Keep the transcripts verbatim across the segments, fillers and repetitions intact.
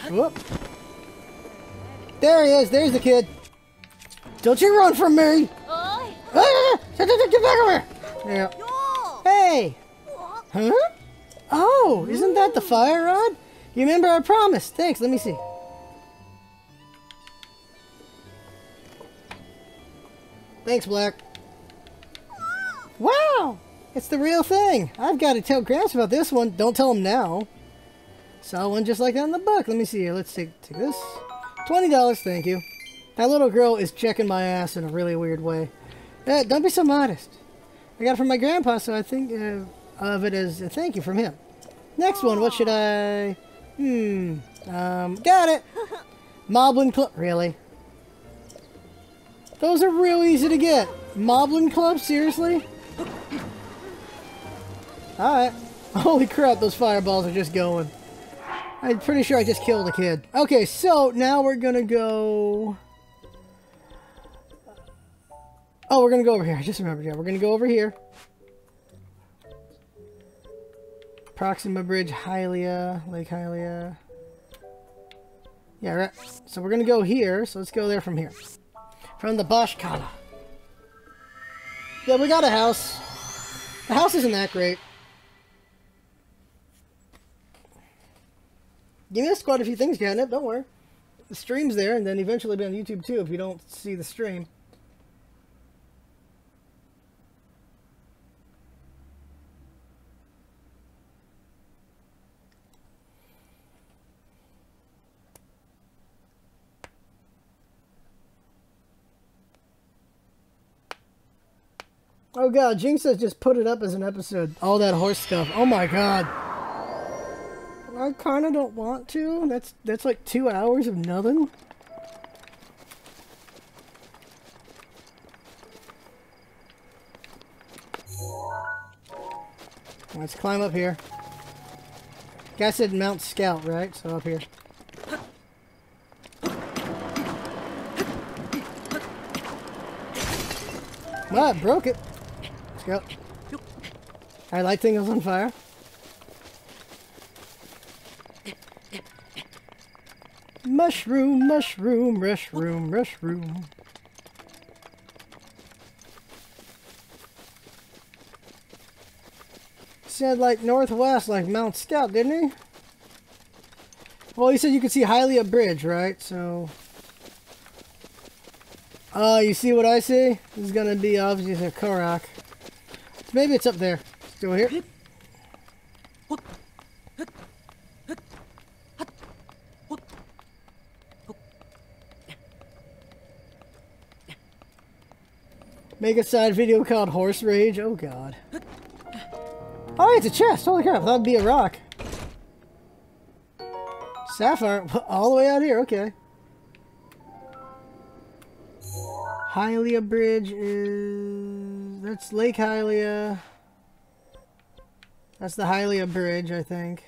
Whoop. There he is. There's the kid. Don't you run from me! Ah! Get back over here! Yeah. Hey! Huh? Oh, isn't that the fire rod? You remember our promise. Thanks, let me see. Thanks, Black. Wow! It's the real thing. I've got to tell Gramps about this one. Don't tell him now. Saw one just like that in the book. Let me see here. Let's take, take this. twenty dollars, thank you. That little girl is checking my ass in a really weird way. Uh, don't be so modest. I got it from my grandpa, so I think uh, of it as a thank you from him. Next one, what should I... Hmm... Um, got it! Moblin Club... Really? Those are real easy to get. Moblin Club? Seriously? Alright. Holy crap, those fireballs are just going. I'm pretty sure I just killed a kid. Okay, so now we're gonna go... Oh, we're gonna go over here. I just remembered. Yeah, we're gonna go over here. Proxima Bridge, Hylia, Lake Hylia. Yeah, right. So we're gonna go here. So let's go there from here. From the Boschkala. Yeah, we got a house. The house isn't that great. You missed quite a few things, Catnip. Don't worry. The stream's there, and then eventually be on YouTube too if you don't see the stream. Oh god, Jinx says just put it up as an episode. All that horse stuff. Oh my god. I kinda don't want to. That's that's like two hours of nothing. Let's climb up here. Guy said Mount Scout, right? So up here. Ah, I broke it. Let's go. I light things on fire. Mushroom, mushroom, mushroom, mushroom. Said like northwest, like Mount Scout, didn't he? Well, he said you could see Hylia Bridge, right? So... Oh, uh, you see what I see? This is gonna be obviously a Korok. Maybe it's up there. Still here. Make a side video called Horse Rage. Oh god. Oh, it's a chest. Holy crap, that'd be a rock. Sapphire, all the way out here. Okay. Hylia Bridge is... That's Lake Hylia. That's the Hylia Bridge, I think.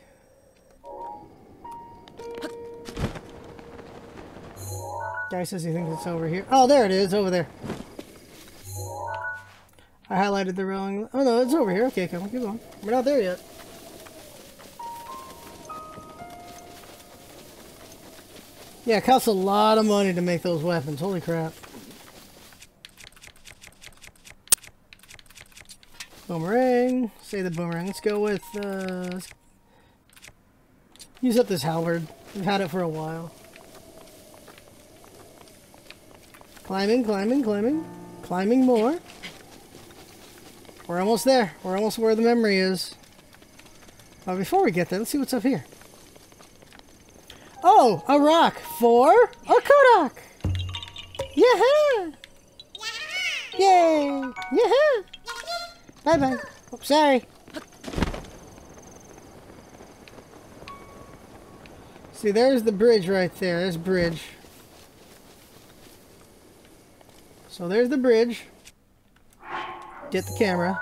Guy says he thinks it's over here. Oh, there it is, over there. I highlighted the wrong... Oh no, it's over here. Okay, come on, keep going. We're not there yet. Yeah, it costs a lot of money to make those weapons. Holy crap. Boomerang. Say the boomerang. Let's go with, uh... let's use up this halberd. We've had it for a while. Climbing, climbing, climbing. Climbing more. We're almost there. We're almost where the memory is. But before we get there, let's see what's up here. Oh! A rock for a Kodak! Yeah! Yay! Yeah! Bye bye. Oh, sorry. See, there's the bridge right there. There's bridge. So there's the bridge. Get the camera.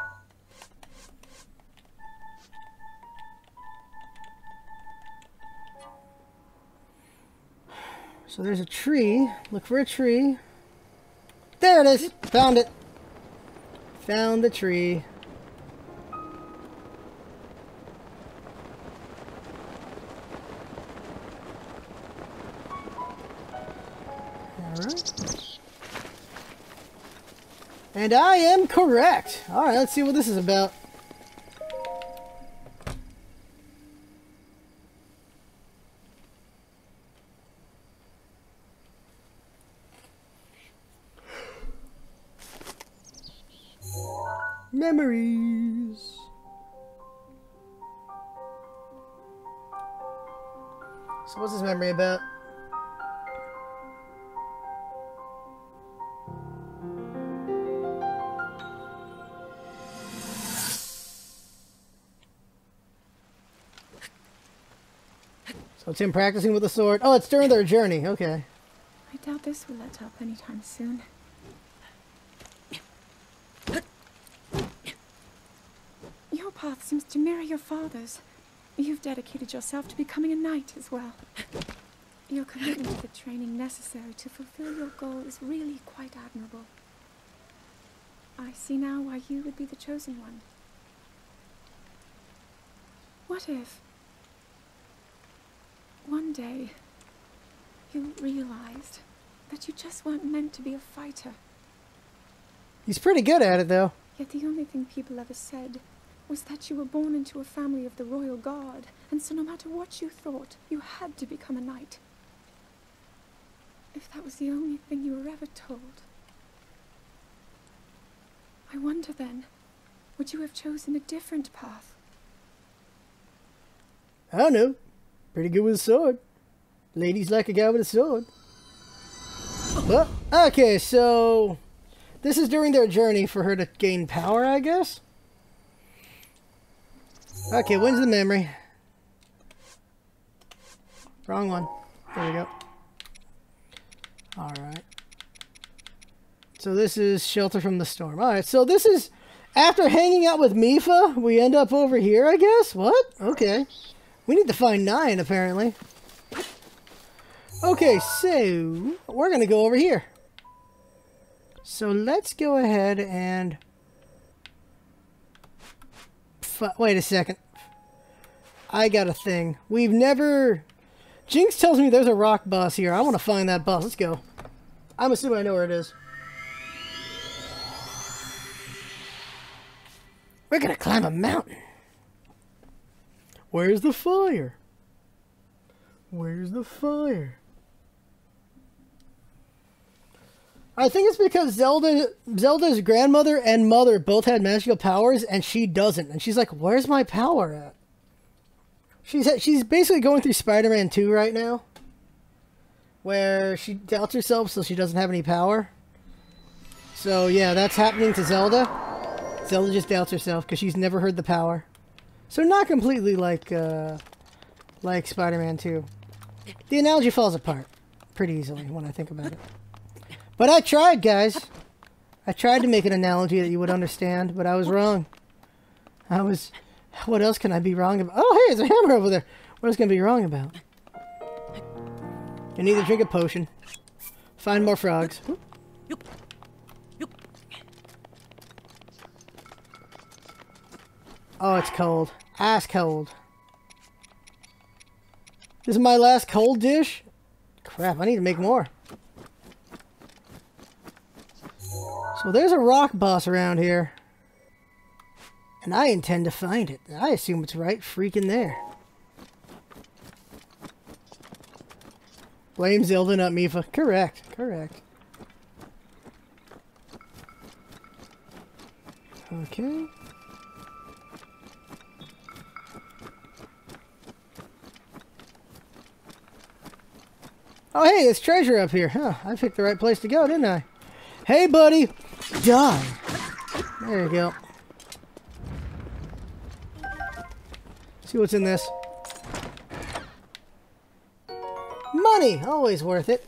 So there's a tree. Look for a tree. There it is. Found it. Found the tree. Alright. And I am correct. Alright, let's see what this is about. Memories. So what's this memory about? So it's him practicing with the sword. Oh, it's during their journey. Okay. I doubt this will let up anytime soon. Your path seems to mirror your father's. You've dedicated yourself to becoming a knight as well. Your commitment to the training necessary to fulfill your goal is really quite admirable. I see now why you would be the chosen one. What if one day you realized that you just weren't meant to be a fighter? He's pretty good at it, though. Yet the only thing people ever said was that you were born into a family of the royal guard, and so no matter what you thought, you had to become a knight. If that was the only thing you were ever told, I wonder then, would you have chosen a different path? I don't know. Pretty good with a sword. Ladies like a guy with a sword. Well, okay, so this is during their journey for her to gain power, I guess? Okay, when's the memory? Wrong one. There we go. Alright. So this is Shelter from the Storm. Alright, so this is... After hanging out with Mifa, we end up over here, I guess? What? Okay. We need to find nine, apparently. Okay, so... We're gonna go over here. So let's go ahead and... Wait a second. I got a thing. We've never... Jinx tells me there's a rock boss here. I want to find that boss. Let's go. I'm assuming I know where it is. We're gonna climb a mountain. Where's the fire? Where's the fire? I think it's because Zelda, Zelda's grandmother and mother both had magical powers, and she doesn't. And she's like, "Where's my power at?" She's she's basically going through Spider-Man two right now, where she doubts herself, so she doesn't have any power. So yeah, that's happening to Zelda. Zelda just doubts herself because she's never heard the power. So not completely like uh, like Spider-Man two. The analogy falls apart pretty easily when I think about it. But I tried, guys. I tried to make an analogy that you would understand, but I was wrong. I was... What else can I be wrong about? Oh, hey, there's a hammer over there. What else can I be wrong about? You need to drink a potion. Find more frogs. Oh, it's cold. Ice cold. This is my last cold dish? Crap, I need to make more. So there's a rock boss around here. And I intend to find it. I assume it's right freaking there. Blame Zelda, not Mifa. Correct. Correct. Okay. Oh, hey, there's treasure up here. Huh, I picked the right place to go, didn't I? Hey, buddy! Die! There you go. See what's in this. Money! Always worth it.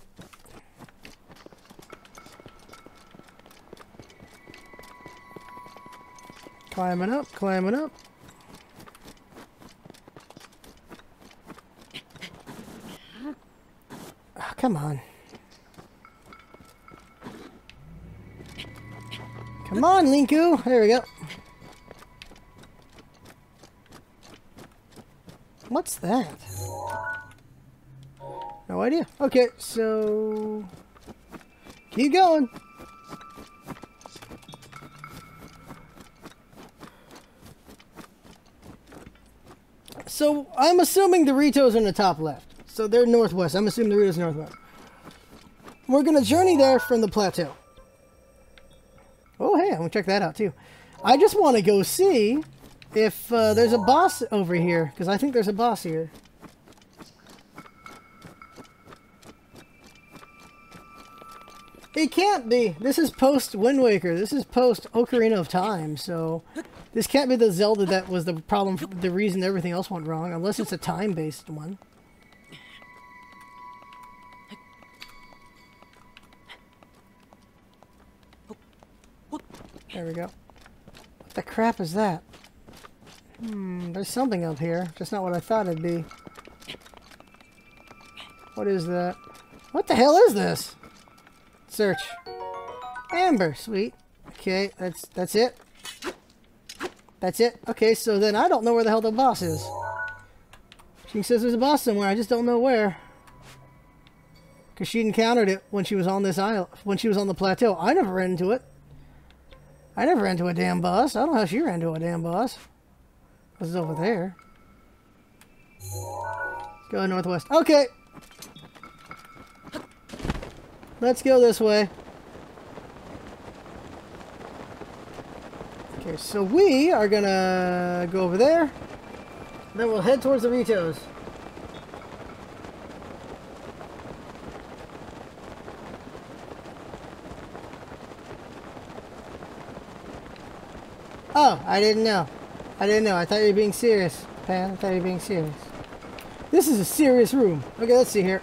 Climbing up, climbing up. Oh, come on. Come on, Linku. There we go. What's that? No idea. Okay, so... Keep going. So, I'm assuming the Ritos are in the top left. So, they're northwest. I'm assuming the Ritos are northwest. We're going to journey there from the plateau. Oh, hey, I'm going to check that out, too. I just want to go see if uh, there's a boss over here. Because I think there's a boss here. It can't be. This is post-Wind Waker. This is post-Ocarina of Time, so... This can't be the Zelda that was the problem, the reason everything else went wrong, unless it's a time-based one. There we go. What the crap is that? Hmm, there's something up here. Just not what I thought it'd be. What is that? What the hell is this? Search. Amber, sweet. Okay, that's that's it. That's it. Okay, so then I don't know where the hell the boss is. She says there's a boss somewhere. I just don't know where. Because she encountered it when she was on this isle, when she was on the plateau. I never ran into it. I never ran into a damn boss. I don't know how she ran into a damn boss. This is over there. Let's go northwest. Okay. Let's go this way. Okay, so we are gonna go over there. Then we'll head towards the Ritos. Oh, I didn't know. I didn't know. I thought you were being serious, Pan. I thought you were being serious. This is a serious room. Okay, let's see here.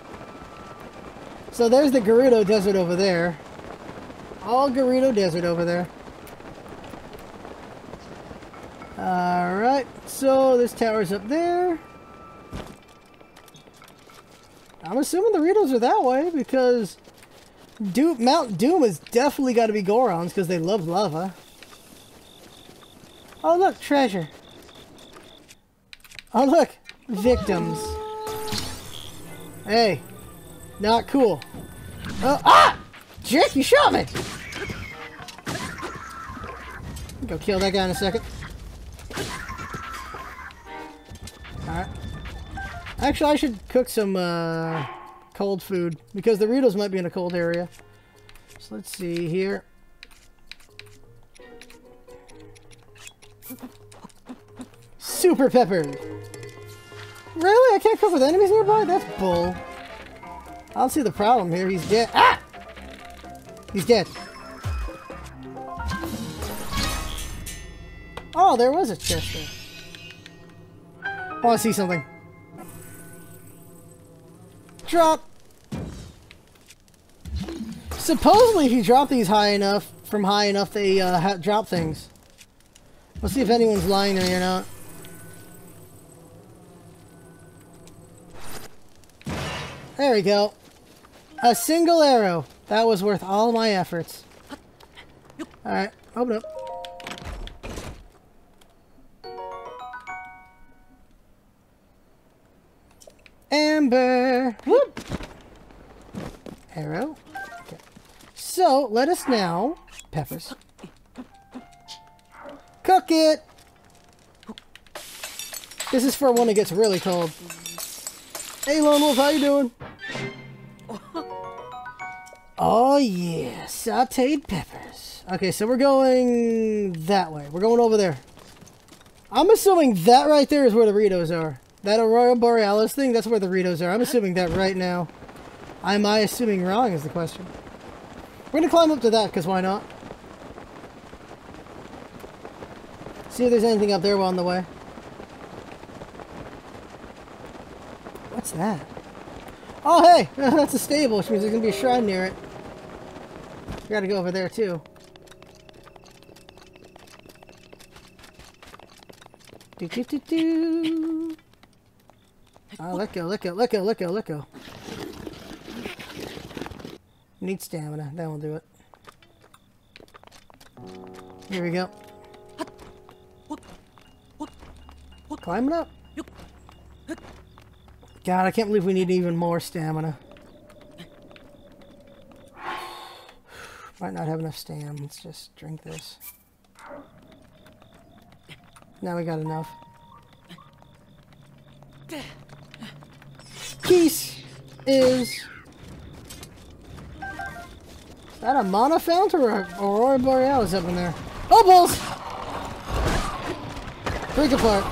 So there's the Gerudo Desert over there. All Gerudo Desert over there. Alright, so this tower's up there. I'm assuming the Ritos are that way because Doom, Mount Doom has definitely got to be Gorons because they love lava. Oh look, treasure. Oh look, victims. Hey, not cool. Oh, ah! Jerk, you shot me! Go kill that guy in a second. Alright. Actually, I should cook some uh, cold food because the Ritos might be in a cold area. So let's see here. Super pepper. Really? I can't cook with enemies nearby? That's bull. I don't see the problem here. He's dead. Ah! He's dead. Oh, there was a chest there. I want to see something. Drop. Supposedly, if you drop these high enough, from high enough, they uh, ha drop things. Let's see if anyone's lying to me or not. There we go. A single arrow. That was worth all my efforts. Alright, open up. Amber! Whoop! Arrow. Okay. So, let us now... Peppers. Cook it! This is for when it gets really cold. Hey, Lone Wolf, how you doing? Oh, yeah. Sauteed peppers. Okay, so we're going that way. We're going over there. I'm assuming that right there is where the Ritos are. That Aurora Borealis thing, that's where the Ritos are. I'm assuming that right now. Am I assuming wrong is the question. We're going to climb up to that, because why not? See if there's anything up there while on the way. What's that? Oh, hey! That's a stable, which means there's going to be a shrine near it. We gotta go over there, too. Do, do, do, do. Oh, let go, let go, let go, let go, let go. Need stamina. That won't do it. Here we go. Climbing up. God, I can't believe we need even more stamina. Might not have enough stam. Let's just drink this. Now we got enough. Keys is... Is that a mana fount or a Aurora Borealis up in there? Oh, balls! Break apart.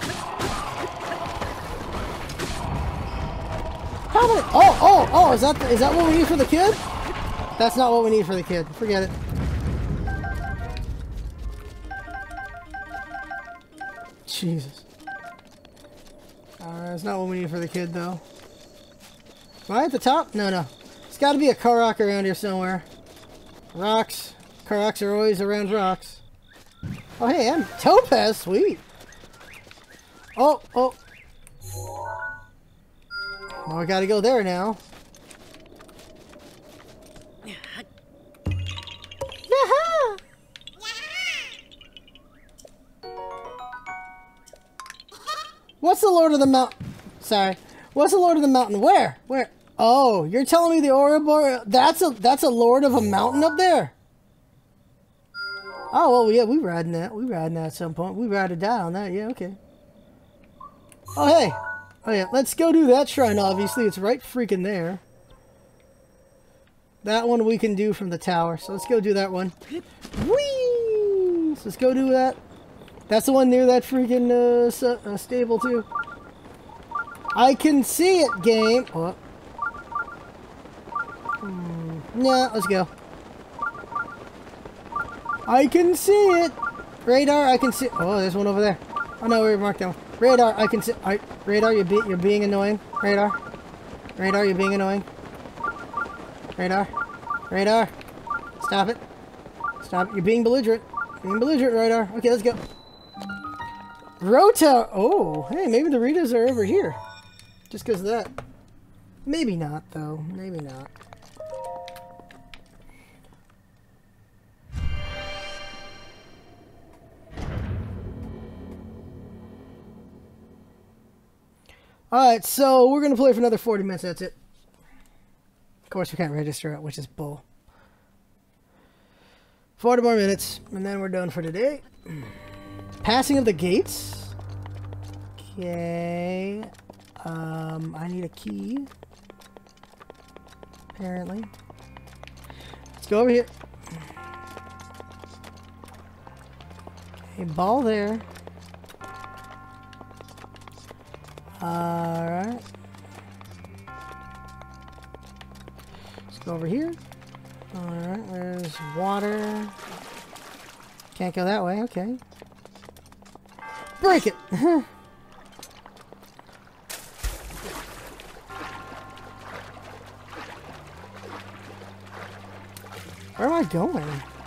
How many? Oh, oh, oh! Is that the, is that what we need for the kid? That's not what we need for the kid. Forget it. Jesus. Alright, that's not what we need for the kid, though. Am I at the top? No, no. There's got to be a Korok around here somewhere. Rocks. Koroks are always around rocks. Oh, hey, I'm Topaz. Sweet. Oh, oh. Well, we got to go there now. Yaha! What's the Lord of the Mountain? Sorry. What's the Lord of the Mountain? Where? Where? Oh, you're telling me the Aurora? That's a that's a Lord of a mountain up there. Oh well, yeah, we riding that. We riding that at some point. We ride or die on that. Yeah, okay. Oh hey. Oh yeah, let's go do that shrine. Obviously, it's right freaking there. That one we can do from the tower. So let's go do that one. Whee! So let's go do that. That's the one near that freaking uh, uh, stable too. I can see it, game. Oh. Hmm. Yeah, let's go. I can see it. Radar, I can see. Oh, there's one over there. Oh no, we marked that one. Radar, I can see. I, radar, you're, be, you're being annoying. Radar. Radar, you're being annoying. Radar. Radar. Stop it. Stop it. You're being belligerent. Being belligerent, Radar. Okay, let's go. Rota. Oh, hey, maybe the Ritas are over here. Just because of that. Maybe not, though. Maybe not. Alright, so we're going to play for another forty minutes. That's it. Of course, we can't register it, which is bull. forty more minutes, and then we're done for today. Passing of the gates. Okay. Um, I need a key. Apparently. Let's go over here. Okay, ball there. Alright. Let's go over here. Alright, there's water. Can't go that way, okay. Break it! Where am I going?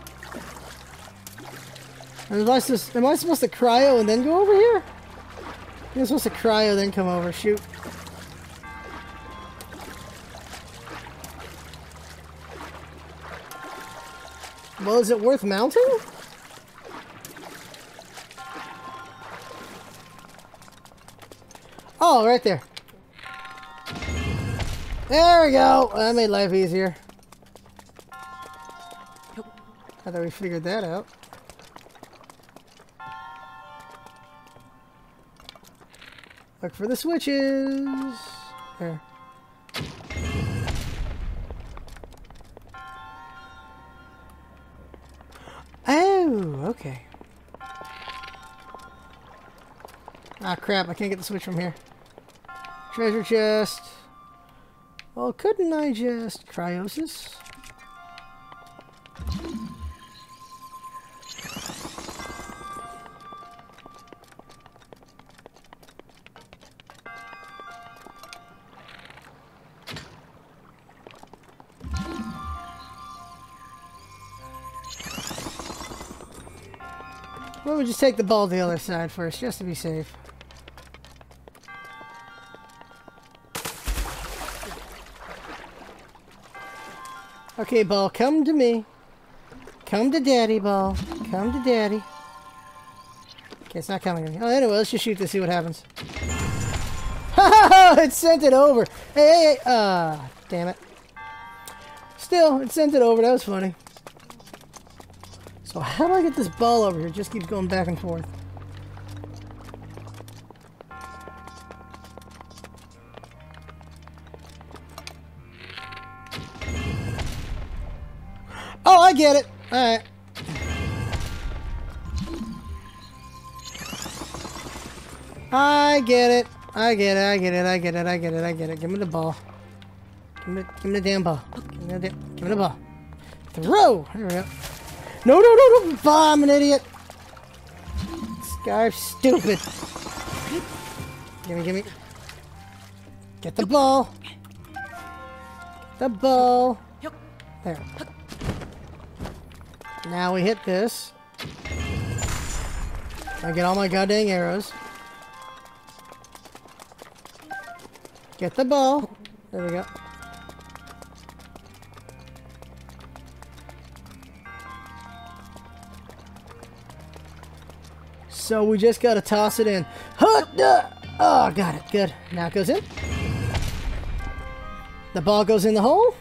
Am I, supposed, am I supposed to cryo and then go over here? You're supposed to cryo then come over. Shoot. Well, is it worth mounting? Oh, right there. There we go. That made life easier. I thought we figured that out. Look for the switches. There. Oh, okay. Ah, crap. I can't get the switch from here. Treasure chest. Well, couldn't I just... Cryosis? Well, we'll just take the ball to the other side first, just to be safe. Okay, ball, come to me. Come to daddy, ball. Come to daddy. Okay, it's not coming to me. Oh, anyway, let's just shoot to see what happens. Ha ha ha! It sent it over! Hey, hey, hey! Ah, damn it. Still, it sent it over. That was funny. So how do I get this ball over here? It just keeps going back and forth. Oh, I get it. All right. I get it. I get it. I get it. I get it. I get it. I get it. Give me the ball. Give me, give me the damn ball. Give me the, give me the ball. Throw. There we go. No, no, no, no. Ball, I'm an idiot. Scarf, stupid. Gimme, gimme. Get the ball. The ball. There. Now we hit this. I get all my goddamn arrows. Get the ball. There we go. So we just gotta toss it in. Oh, got it. Good. Now it goes in. The ball goes in the hole.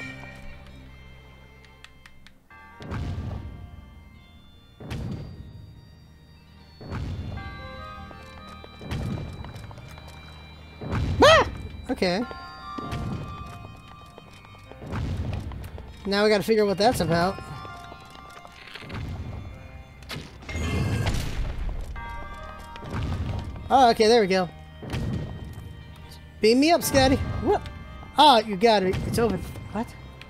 Ah! Okay. Now we gotta figure out what that's about. Oh, okay, there we go. Beam me up, Scotty. What? Oh, you got it. It's over. What?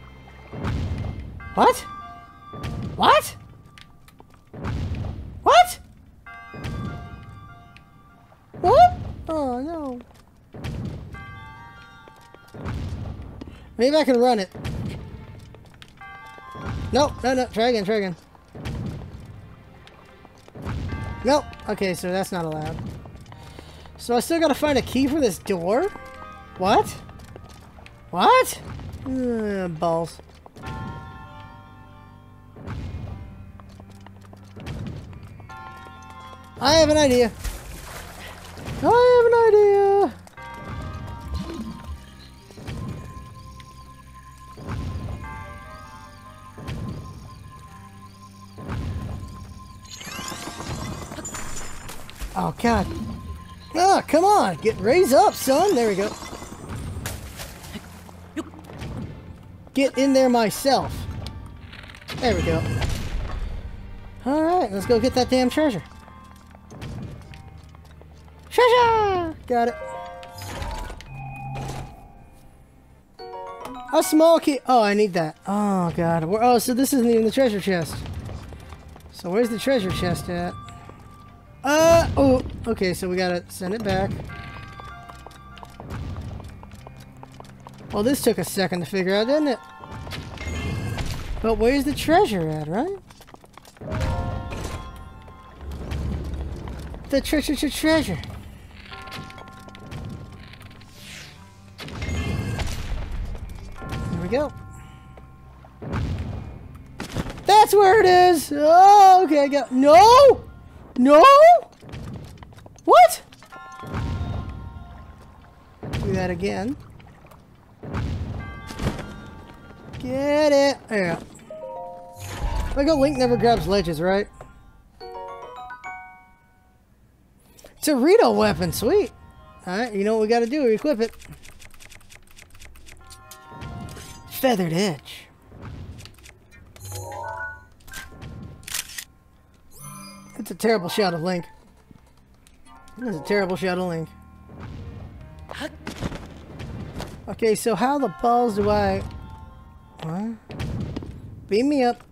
What? What? What? What? Oh, no. Maybe I can run it. No, no, no. Try again, try again. Nope. Okay, so that's not allowed. So I still gotta find a key for this door? What? What? Uh, balls. I have an idea. I have an idea. Oh, God. Oh, come on. Get raise up, son. There we go. Get in there myself. There we go. Alright, let's go get that damn treasure. Treasure! Got it. A small key. Oh, I need that. Oh, God. Oh, so this isn't even the treasure chest. So where's the treasure chest at? Uh, oh, okay, so we gotta send it back. Well, this took a second to figure out, didn't it? But where's the treasure at, right? The treasure, tre treasure. There we go. That's where it is! Oh, okay, I got- No! No? What? Do that again. Get it. There. Like a Link never grabs ledges, right? It's a Rito weapon. Sweet. Alright, you know what we gotta do? We equip it. Feathered edge. It's a terrible shot of Link. It's a terrible shot of Link. Okay, so how the balls do I... What? Beam me up.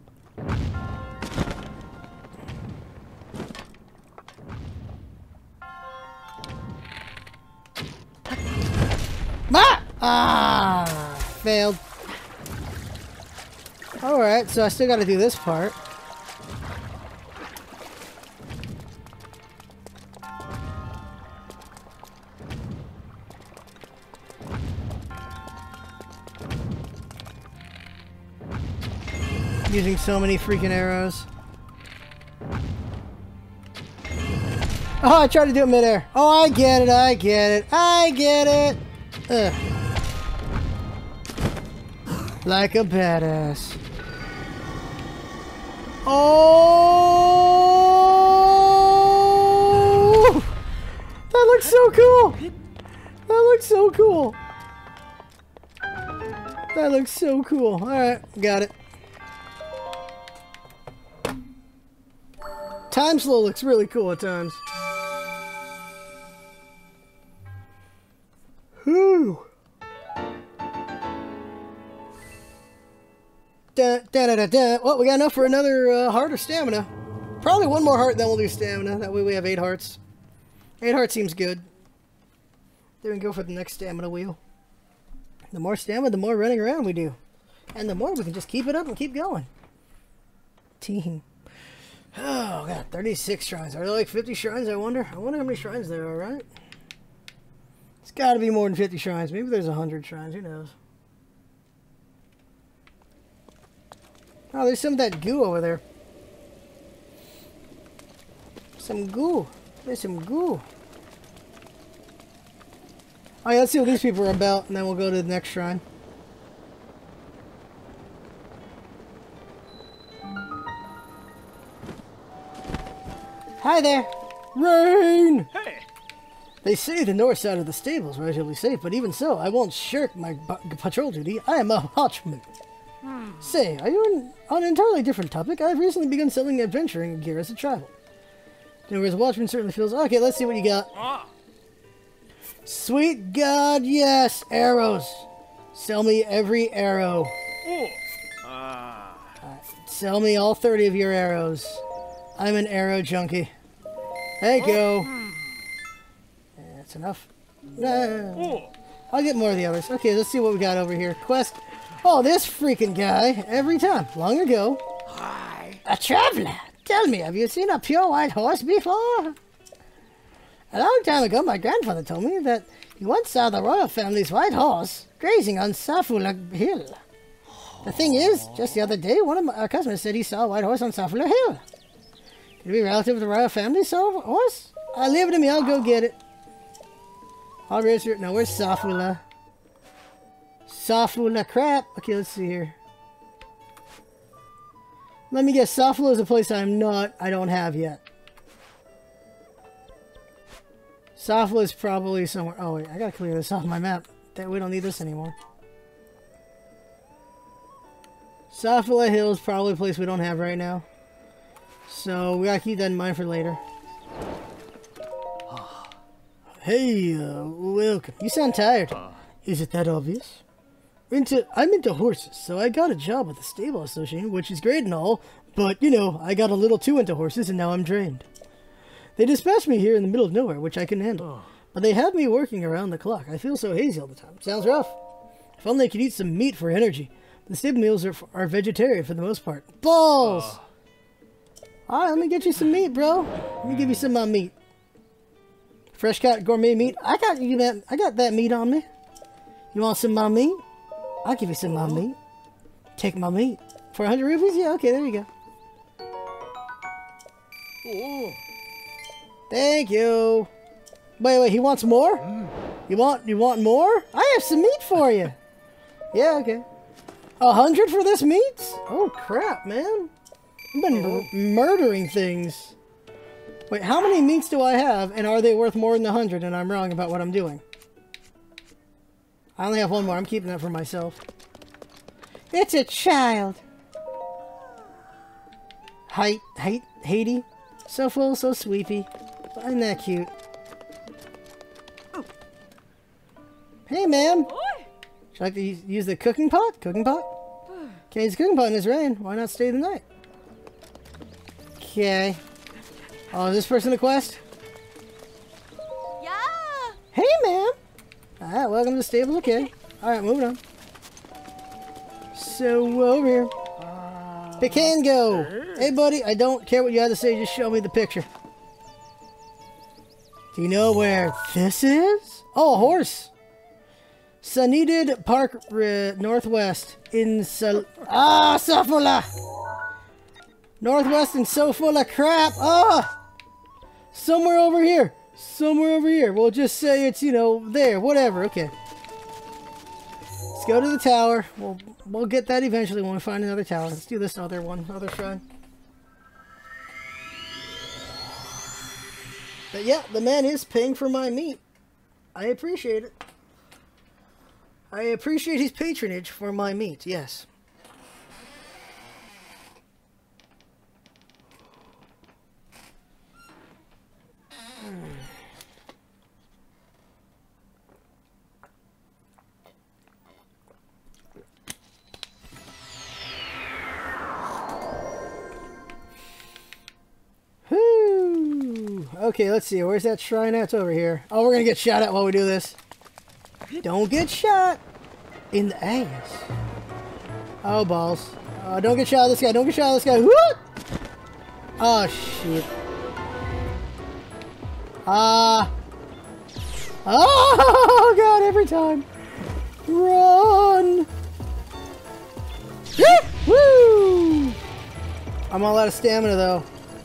Ah! Ah! Failed. Alright, so I still gotta do this part. Using so many freaking arrows. Oh, I tried to do it midair. Oh, I get it, I get it, I get it. Ugh. Like a badass. Oh! That looks so cool! That looks so cool! That looks so cool. Alright, got it. Time slow looks really cool at times. Whew. Da, da, da, da, da. Well, we got enough for another uh, heart or stamina. Probably one more heart, then we'll do stamina. That way we have eight hearts. Eight hearts seems good. Then we can go for the next stamina wheel. The more stamina, the more running around we do. And the more we can just keep it up and keep going. Team. Oh, God, thirty-six shrines. Are there like fifty shrines, I wonder? I wonder how many shrines there are, right? It's got to be more than fifty shrines. Maybe there's one hundred shrines. Who knows? Oh, there's some of that goo over there. Some goo. There's some goo. Oh, yeah, let's see what these people are about, and then we'll go to the next shrine. Hi there! Rain! Hey! They say the north side of the stable is relatively safe, but even so, I won't shirk my patrol duty. I am a watchman. Hmm. Say, are you in, on an entirely different topic? I've recently begun selling adventuring gear as a travel. Whereas a watchman certainly feels... Okay, let's see what you got. Ah. Sweet God, yes! Arrows! Sell me every arrow. Oh. Ah. Right, sell me all thirty of your arrows. I'm an arrow junkie. There you go. Yeah, that's enough. Uh, I'll get more of the others. Okay, let's see what we got over here. Quest. Oh, this freaking guy. Every time. Long ago. Hi. A traveler. Tell me, have you seen a pure white horse before? A long time ago, my grandfather told me that he once saw the royal family's white horse grazing on Safula Hill. The thing is, just the other day, one of my, our customers said he saw a white horse on Safula Hill. Could it be relative to the royal family, so horse? Uh, leave it to me, I'll go get it. I'll raise it. No, where's Safula? Safula crap. Okay, let's see here. Let me guess, Safula is a place I'm not, I don't have yet. Safula is probably somewhere. Oh, wait, I gotta clear this off my map. That we don't need this anymore. Safula Hill is probably a place we don't have right now. So we gotta keep that in mind for later. Hey, uh, welcome. You sound tired. Is it that obvious? Into, I'm into horses, so I got a job with the stable association, which is great and all, but, you know, I got a little too into horses and now I'm drained. They dispatched me here in the middle of nowhere, which I can handle. But they have me working around the clock. I feel so hazy all the time. Sounds rough. If only I could eat some meat for energy. The stable meals are, are vegetarian for the most part. Balls! Uh. Alright, let me get you some meat, bro. Let me give you some of my meat. Fresh cut gourmet meat. I got you that. I got that meat on me. You want some of my meat? I'll give you some of my meat. Take my meat for a hundred rupees. Yeah, okay, there you go. Oh. Thank you. Wait, wait. He wants more. Mm. You want? You want more? I have some meat for you. Yeah, okay. A hundred for this meat? Oh crap, man! I've been oh. murdering things. Wait, how many meats do I have, and are they worth more than a hundred? And I'm wrong about what I'm doing. I only have one more. I'm keeping that for myself. It's a child. Height, height, Haiti. So full, so sweepy. Isn't that cute? Oh. Hey, ma'am. Would you like to use the cooking pot? Cooking pot? Okay, it's a cooking pot in this rain. Why not stay the night? Okay. Oh, is this person a quest? Yeah. Hey, ma'am. Alright, welcome to the stable. Okay. Alright, moving on. So, over here. Uh, Picango. Hey, buddy, I don't care what you have to say. Just show me the picture. Do you know where this is? Oh, a horse. Sunneeded Park uh, Northwest in Sal... Ah, Safula! Northwest and so full of crap. Ah! Somewhere over here. Somewhere over here. We'll just say it's, you know, there. Whatever. Okay. Let's go to the tower. We'll, we'll get that eventually when we find another tower. Let's do this other one. Other shrine. But yeah, the man is paying for my meat. I appreciate it. I appreciate his patronage for my meat, yes. Whew. Okay, let's see. Where's that shrine at? It's over here. Oh, we're gonna get shot at while we do this. Don't get shot in the ass. Oh, balls. Oh, don't get shot at this guy. Don't get shot at this guy. What? Oh, shit. Ah. Uh, oh, God, every time. Run. Yeah. Woo. I'm all out of stamina, though.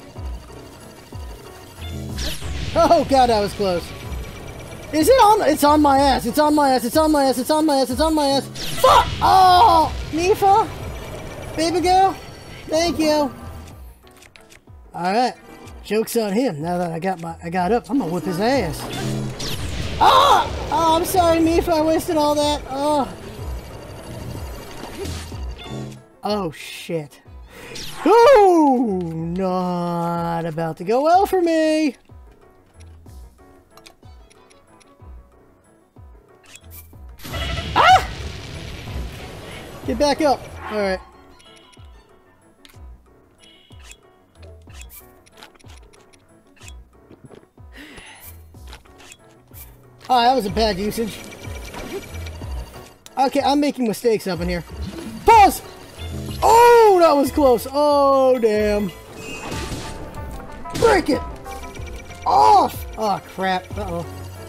Oh, God, that was close. Is it on? It's on my ass. It's on my ass. It's on my ass. It's on my ass. It's on my ass. Fuck! Oh! Mifa? Baby girl? Thank you. Alright. Joke's on him. Now that I got my I got up, I'm gonna whip his ass. Ah! Oh, I'm sorry, Mifa. I wasted all that. Oh. Oh, shit. Ooh! Not about to go well for me. Get back up. Alright. Oh, that was a bad usage. Okay, I'm making mistakes up in here. Pause! Oh, that was close. Oh, damn. Break it! Off! Oh, crap. Uh-oh.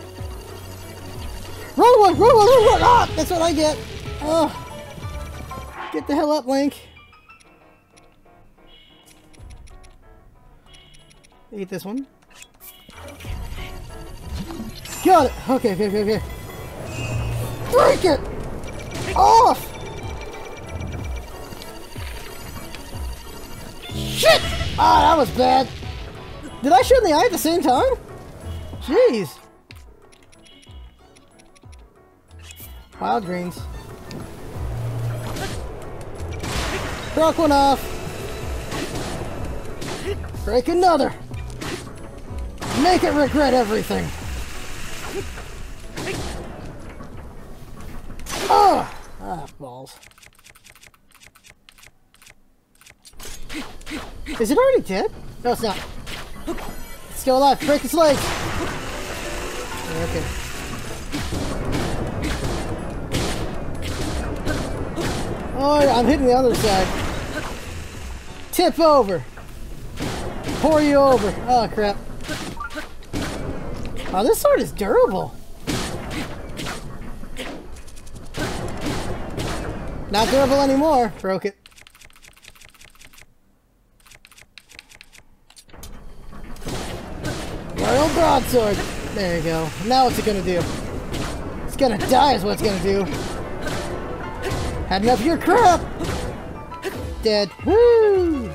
Run, run, run, run, run, run! Ah, that's what I get. Oh. Get the hell up, Link. Eat this one. Got it! Okay, okay, okay, okay. Break it! Off! Shit! Ah, that was bad. Did I shoot in the eye at the same time? Jeez. Wild greens. Broke one off. Break another. Make it regret everything. Oh! Ah, balls. Is it already dead? No, it's not. It's still alive. Break its legs. Okay. Oh, I'm hitting the other side. Tip over. Pour you over. Oh, crap. Oh, this sword is durable. Not durable anymore. Broke it. Royal broadsword. There you go. Now what's it gonna do? It's gonna die is what it's gonna do. Had enough of your crap! Dead. Woo!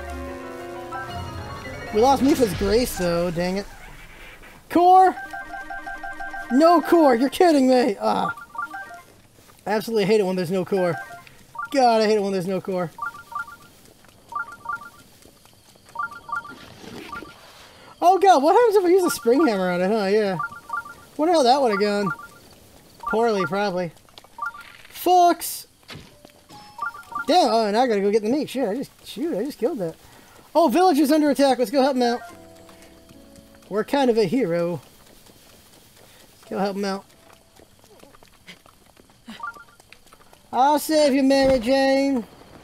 We lost Mifa's grace though, dang it. Core? No core, you're kidding me! Ah. I absolutely hate it when there's no core. God, I hate it when there's no core. Oh god, what happens if I use a spring hammer on it, huh? Yeah. Wonder how that would have gone. Poorly, probably. Fox! Damn, oh, now I gotta go get the meat. Shit, I just, shoot, I just killed that. Oh, villager's under attack. Let's go help him out. We're kind of a hero. Let's go help him out. I'll save you, Mary Jane.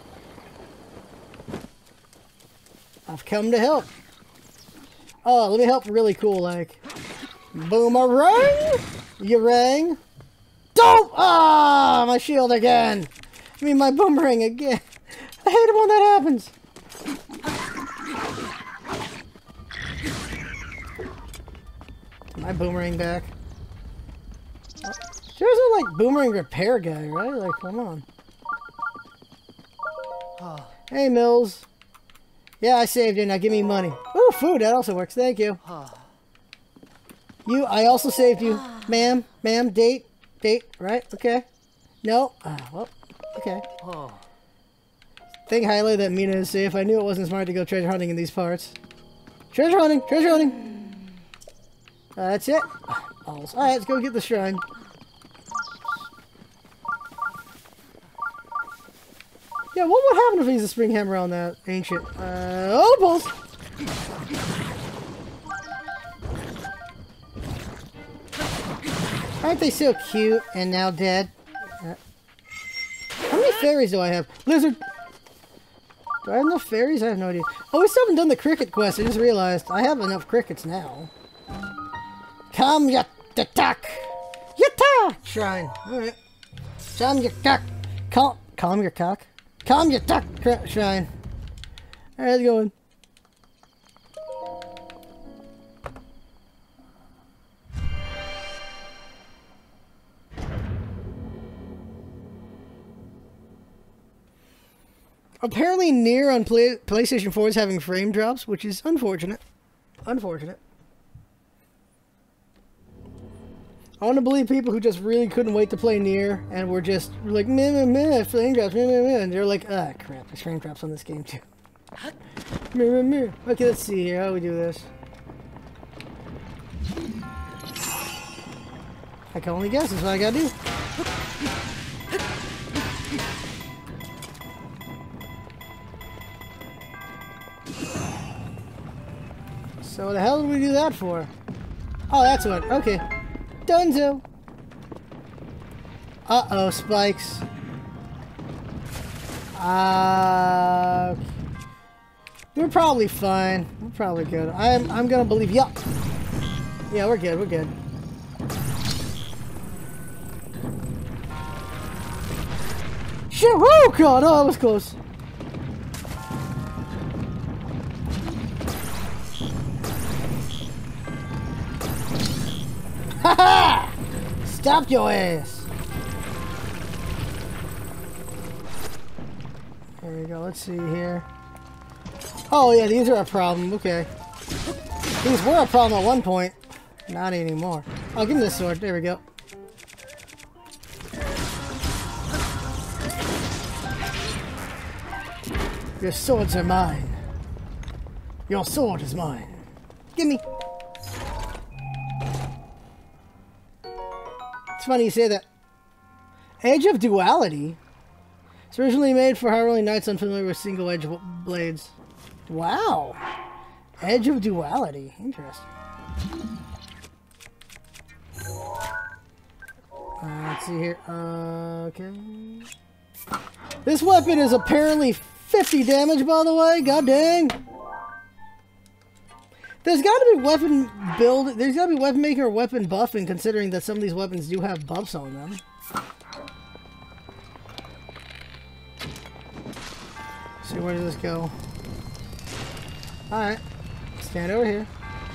I've come to help. Oh, let me help really cool, like. Boomerang! You rang. Don't! Ah, my shield again. I mean, my boomerang again. I hate it when that happens. My boomerang back. Oh, there's a, like, boomerang repair guy, right? Like, come on. Oh. Hey, Mills. Yeah, I saved it. Now give me money. Ooh, food. That also works. Thank you. You, I also saved you. Ma'am, ma'am, date, date, right? Okay. No? Ah, well, okay. Oh. Think highly that Mina is safe. I knew it wasn't smart to go treasure hunting in these parts. Treasure hunting! Treasure hunting! Uh, that's it. Alright, let's go get the shrine. Yeah, what would happen if he's a spring hammer on that ancient? Uh, oh, balls! Aren't they so cute and now dead? Uh, how many fairies do I have? Lizard! Do I have enough fairies? I have no idea. Oh, we still haven't done the cricket quest. I just realized I have enough crickets now. Come, yatak! Yatak! Shrine. Alright. Come, yatak! Calm, calm your cock. Calm yatak! Shrine. Alright, let's go in. Apparently, Nier on play PlayStation four is having frame drops, which is unfortunate. Unfortunate. I want to believe people who just really couldn't wait to play Nier and were just like, meh, meh, meh, frame drops, meh, meh, meh, and they're like, ah, crap, there's frame drops on this game too. Meh, meh, meh. Okay, let's see here. How do we do this? I can only guess. That's what I gotta do. So the hell did we do that for? Oh, that's what. Okay. Dunzo. Uh-oh, spikes. Uh, we're probably fine. We're probably good. I'm I'm gonna believe. Yeah. Yeah, we're good. We're good. Shit! Oh god! Oh, that was close. Ha-ha! Stop your ass! There we go, let's see here. Oh yeah, these are a problem, okay. These were a problem at one point. Not anymore. Oh, give me this sword, there we go. Your swords are mine. Your sword is mine. Give me. It's funny you say that. Edge of Duality? It's originally made for Hyrule Knights unfamiliar with single edge blades. Wow. Edge of Duality. Interesting. Uh, let's see here. Uh, okay. This weapon is apparently fifty damage, by the way. God dang. There's got to be weapon build. There's got to be weapon making or weapon buffing, considering that some of these weapons do have buffs on them. See, where does this go? All right, stand over here.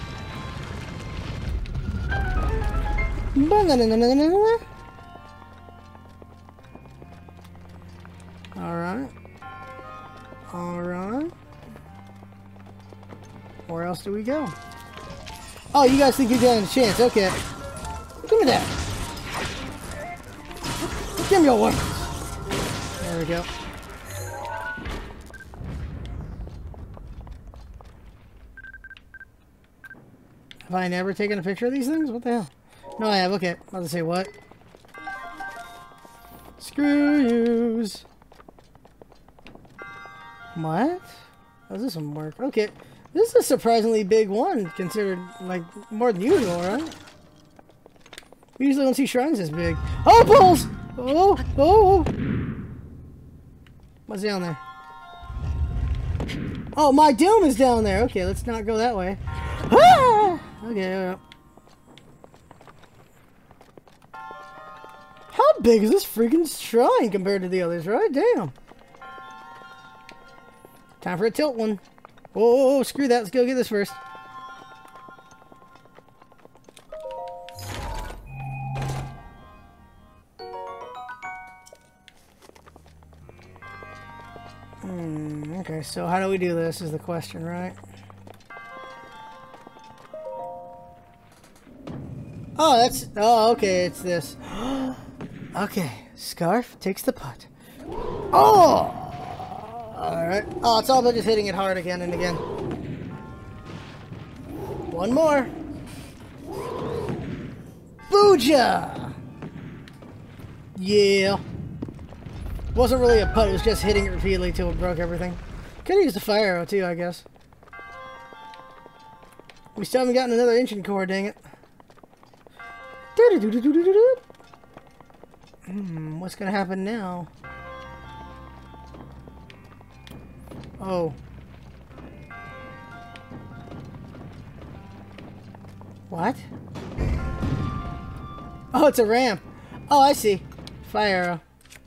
All right. All right. Where else do we go? Oh, you guys think you're getting a chance? Okay. Give me that. Give me your weapons. There we go. Have I never taken a picture of these things? What the hell? No, I have. Okay. I was about to say what? Screw yous. What? How does this one work? Okay. This is a surprisingly big one, considered, like, more than usual, right? We usually don't see shrines this big. Oh, balls! Oh, oh! What's down there? Oh, my doom is down there! Okay, let's not go that way. Ah! Okay, well. How big is this freaking shrine compared to the others, right? Damn. Time for a tilt one. Oh, screw that. Let's go get this first. Hmm, okay, so how do we do this is the question, right? Oh, that's... Oh, okay, it's this. Okay, Scarf takes the putt. Oh! Alright. Oh, it's all about just hitting it hard again and again. One more. Booja! Yeah. Wasn't really a putt, it was just hitting it repeatedly till it broke everything. Could've used a fire arrow too, I guess. We still haven't gotten another ancient core, dang it. Hmm, what's gonna happen now? Oh. What? Oh, it's a ramp. Oh, I see. Fire arrow.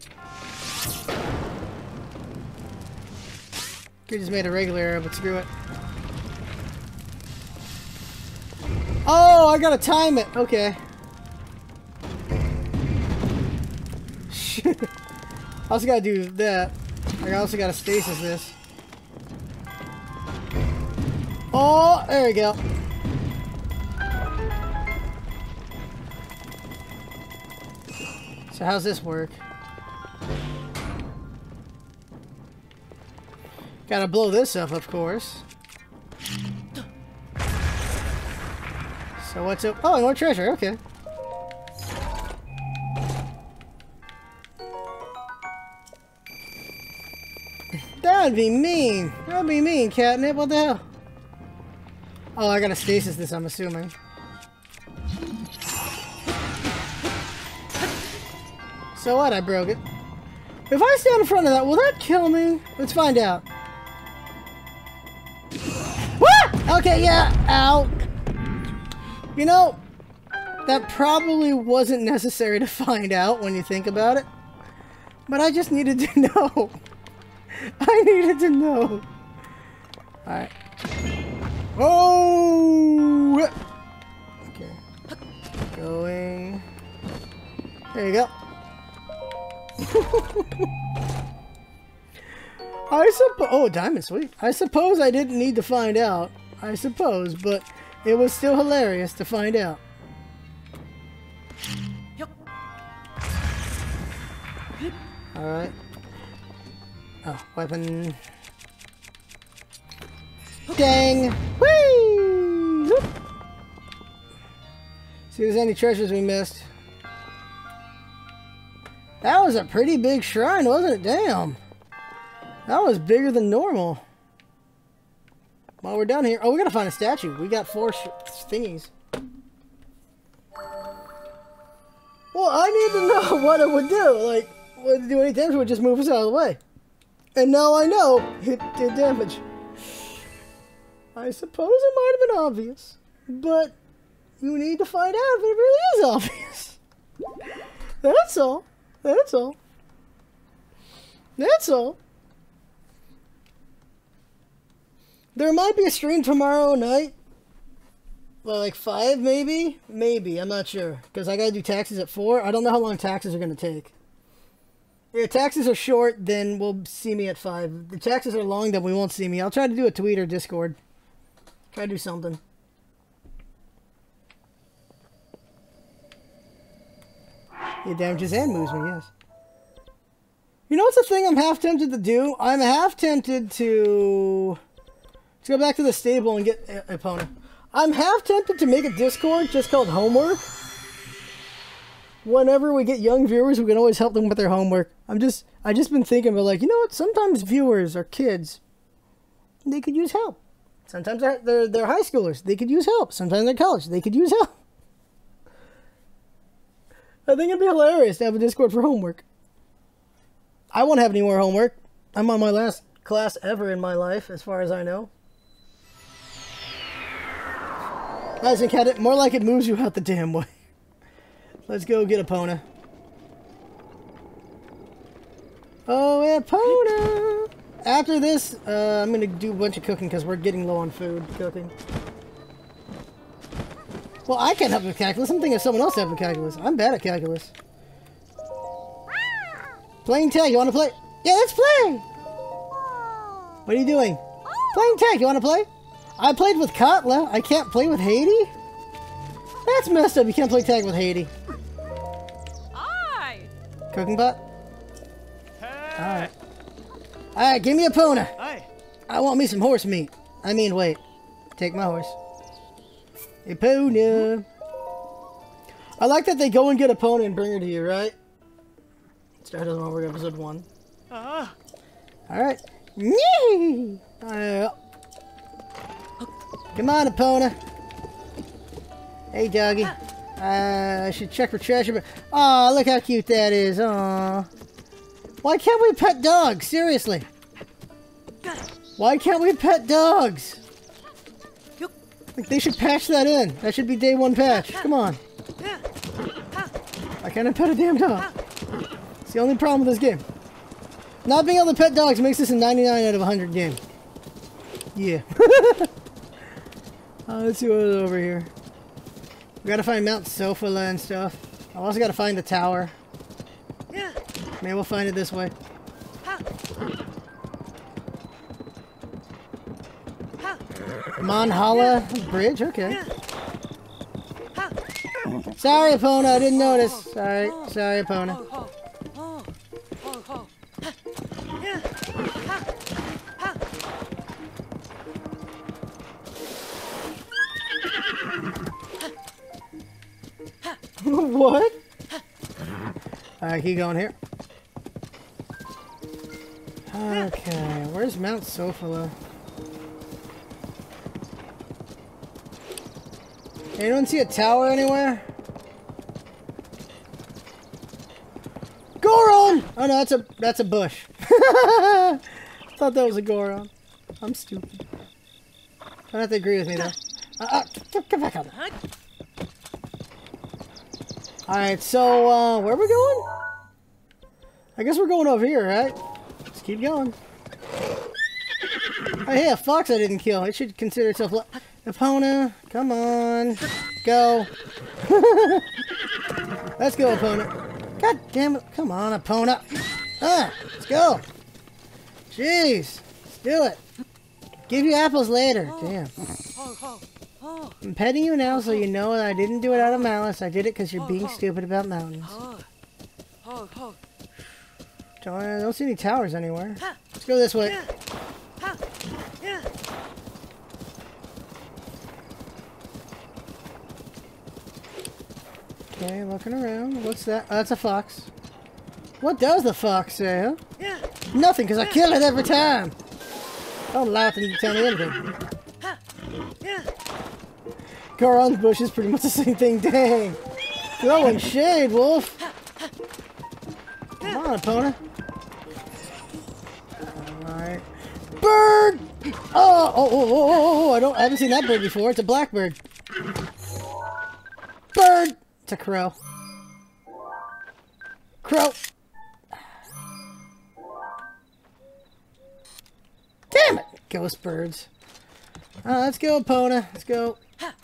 Could just made a regular arrow, but screw it. Oh, I gotta time it. Okay. Shit. I also gotta do that. I also gotta stasis this. Oh, there we go. So how's this work? Gotta blow this up, of course. So what's up? Oh, more treasure. Okay. That'd be mean. That'd be mean, catnip. What the hell? Oh, I gotta stasis this, I'm assuming. So what? I broke it. If I stand in front of that, will that kill me? Let's find out. What? Okay, yeah. Ow. You know, that probably wasn't necessary to find out when you think about it. But I just needed to know. I needed to know. Alright. Oh! Okay. Going. There you go. I suppose. Oh, diamond, sweet. I suppose I didn't need to find out. I suppose, but it was still hilarious to find out. Alright. Oh, weapon. Dang! Whee! Whoop. See if there's any treasures we missed. That was a pretty big shrine, wasn't it? Damn. That was bigger than normal. While we're down here... Oh, we gotta find a statue. We got four sh thingies. Well, I need to know what it would do. Like, would it do any damage? It would just move us out of the way. And now I know it did damage. I suppose it might have been obvious. But you need to find out if it really is obvious. That's all. That's all. That's all. There might be a stream tomorrow night. Well, like five, maybe? Maybe, I'm not sure. Because I gotta do taxes at four. I don't know how long taxes are gonna take. If taxes are short, then we'll see me at five. If the taxes are long, then we won't see me. I'll try to do a tweet or Discord. Try to do something. It damages and moves me, yes. You know what's the thing I'm half tempted to do? I'm half tempted to... Let's go back to the stable and get a opponent. I'm half tempted to make a Discord just called Homework. Whenever we get young viewers, we can always help them with their homework. I'm just... I just been thinking about, like, you know what? Sometimes viewers are kids. They could use help. Sometimes they're, they're, they're high schoolers. They could use help. Sometimes they're college. They could use help. I think it'd be hilarious to have a Discord for homework. I won't have any more homework. I'm on my last class ever in my life, as far as I know. I think had it more like it moves you out the damn way. Let's go get Epona. Oh, Epona! After this, uh, I'm gonna do a bunch of cooking because we're getting low on food cooking. Well, I can't help with calculus. I'm thinking of someone else helping calculus. I'm bad at calculus. Playing tag. You want to play? Yeah, let's play. What are you doing? Playing tag. You want to play? I played with Katla. I can't play with Haiti? That's messed up. You can't play tag with Haiti. Aye. Cooking pot? Hey. Alright. Alright, give me a pona. Hey. I want me some horse meat. I mean, wait. Take my horse. A pona. I like that they go and get a pona and bring her to you, right? Star doesn't want to work episode one. Uh. Alright. Yee! Alright. Come on, Epona. Hey, doggy. Uh, I should check for treasure, but... Aw, look how cute that is. Aw. Why can't we pet dogs? Seriously. Why can't we pet dogs? Like, they should patch that in. That should be day one patch. Come on. Why can't I pet a damn dog? It's the only problem with this game. Not being able to pet dogs makes this a ninety-nine out of one hundred game. Yeah. uh, let's see what is over here. We gotta find Mount Sofola and stuff. I also gotta find the tower. Maybe we'll find it this way. Monhala Bridge? Okay. Sorry, Epona, I didn't notice. Sorry, sorry, Epona. What? Alright, keep going here. Okay, where's Mount Sofola? Anyone see a tower anywhere? Goron! Oh no, that's a that's a bush. I thought that was a Goron. I'm stupid. I don't have to agree with me though. Uh, uh, get, get back on there. Alright, so uh, where are we going? I guess we're going over here, right? Let's keep going. Oh hey, a fox I didn't kill. It should consider itself. Epona, come on. Go. Let's go, Epona. God damn it. Come on, Epona. Ah, let's go. Jeez. Let's do it. Give you apples later. Damn. I'm petting you now so you know that I didn't do it out of malice. I did it because you're being stupid about mountains. Don't, I don't see any towers anywhere. Let's go this way. Okay, looking around. What's that? Oh, that's a fox. What does the fox say, huh? Nothing, because I kill it every time. Don't laugh and you tell me anything. Goron's bush is pretty much the same thing. Dang. Throwing shade, wolf. Come on, Epona. Alright. Bird! Oh, oh, oh, oh, oh, oh, I don't, I haven't seen that bird before. It's a blackbird. Bird! It's a crow. Crow! Damn it! Ghost birds. Uh, let's go, Epona. Let's go.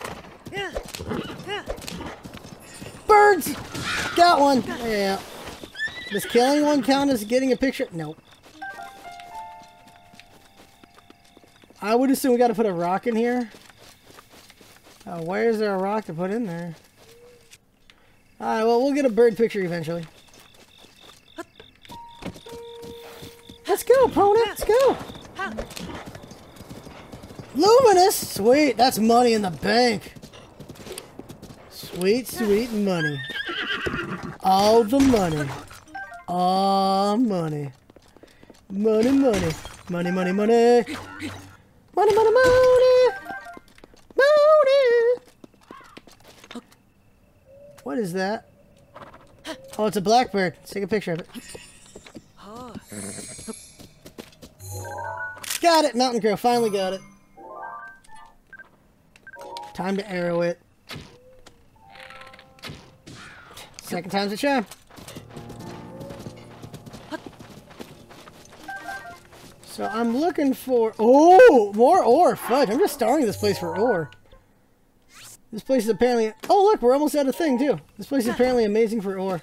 Birds! Got one! Yeah. Does killing one count as getting a picture? Nope. I would assume we gotta put a rock in here. Uh, why is there a rock to put in there? Alright, well, we'll get a bird picture eventually. Let's go, Epona! Let's go! Luminous! Sweet! That's money in the bank! Sweet, sweet money. All the money. All money. Money, money. Money, money, money. Money, money, money. Money. What is that? Oh, it's a blackbird. Let's take a picture of it. Got it! Mountain Crow. Finally got it. Time to arrow it. Second time's a charm. So I'm looking for... Oh! More ore! Fudge! I'm just starring this place for ore. This place is apparently... Oh look! We're almost out of thing too. This place is apparently amazing for ore.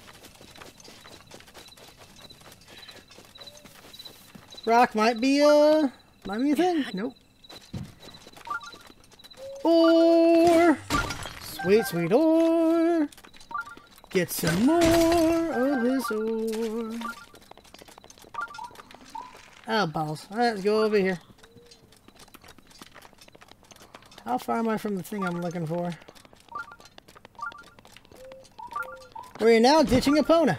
Rock might be, uh... Might be a thing. Nope. Ore! Sweet, sweet ore. Get some more of this ore. Oh, balls. Alright, let's go over here. How far am I from the thing I'm looking for? We're now ditching Epona.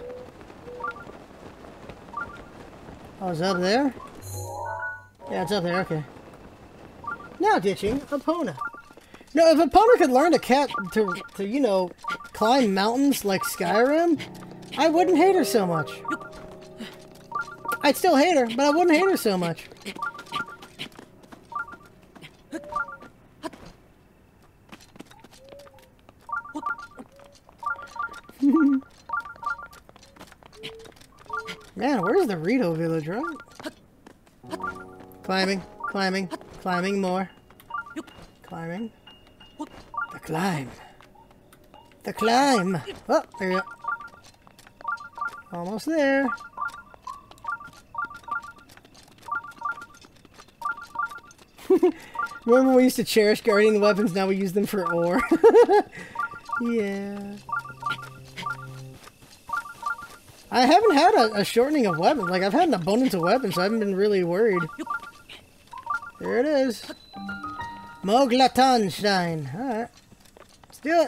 Oh, it's up there? Yeah, it's up there, okay. Now ditching Epona. No, if Epona could learn to cat to to, you know, climb mountains like Skyrim, I wouldn't hate her so much. I'd still hate her, but I wouldn't hate her so much. Man, where's the Rito village, right? Climbing, climbing, climbing more. Climbing. The climb. The climb. Oh, there you go. Almost there. Remember when we used to cherish guardian weapons, now we use them for ore. Yeah. I haven't had a, a shortening of weapons. Like, I've had an abundance of weapons, so I haven't been really worried. There it is. Moglatonstein. Alright. Let's do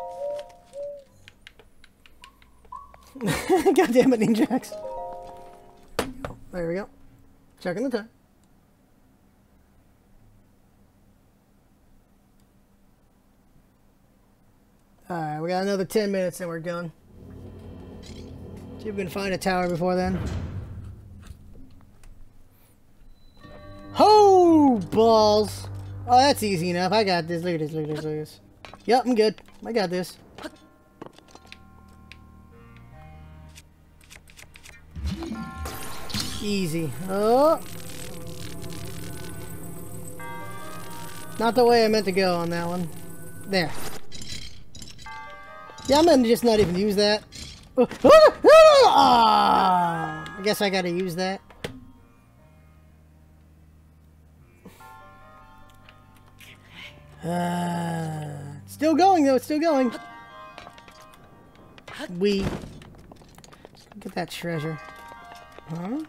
it. God damn it, Ninjax. There we go. Checking the time. Alright, we got another ten minutes and we're done. See if we can find a tower before then. Ho! Balls! Oh, that's easy enough. I got this. Look at this, look at this, look at this. Yep, I'm good. I got this. Easy. Oh! Not the way I meant to go on that one. There. Yeah, I'm gonna just not even use that. Oh, oh, oh, I guess I gotta use that. Uh, still going though, it's still going. We get that treasure. Huh?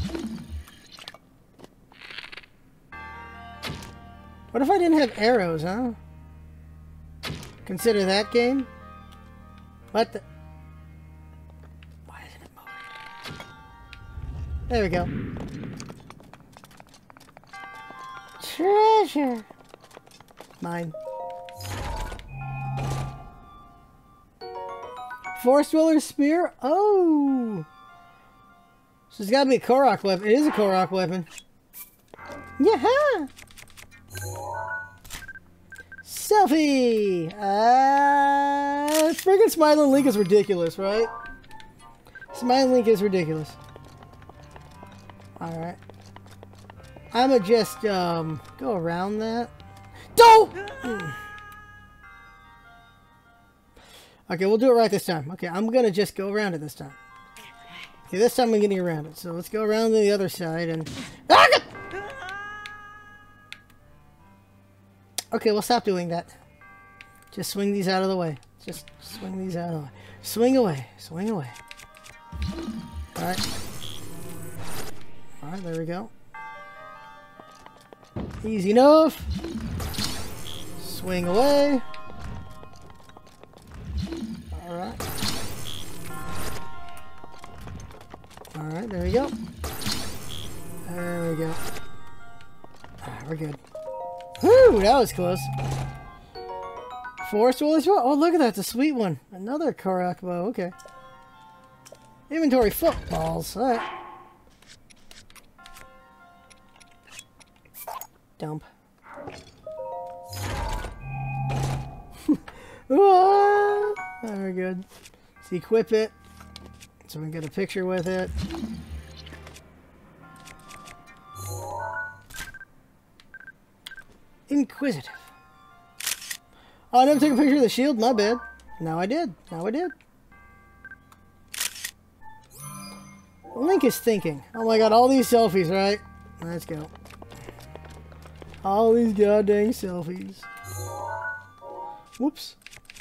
What if I didn't have arrows, huh? Consider that game? What the? Why isn't it moving? There we go. Treasure. Mine. Forest Dweller's Spear? Oh! So it's gotta be a Korok weapon. It is a Korok weapon. Yeah! Selfie! Uh, friggin' Smiling Link is ridiculous, right? Smiling Link is ridiculous. Alright. I'ma just, um, go around that. Don't! Okay, we'll do it right this time. Okay, I'm gonna just go around it this time. Okay, this time I'm getting around it. So let's go around to the other side and... Okay, we'll stop doing that. Just swing these out of the way. Just swing these out of the way. Swing away. Swing away. Alright. Alright, there we go. Easy enough. Swing away. Alright. Alright, there we go. There we go. Alright, we're good. Whew, that was close. Forest Dweller's Bow. Oh, look at that. It's a sweet one. Another Korok bow. Okay. Inventory footballs. Alright. Dump. Ah, very good. Let's equip it. So we can get a picture with it. Inquisitive. Oh, I never took a picture of the shield. My bad. Now I did. Now I did. Link is thinking. Oh my god, all these selfies, right? Let's go. All these goddamn selfies. Whoops.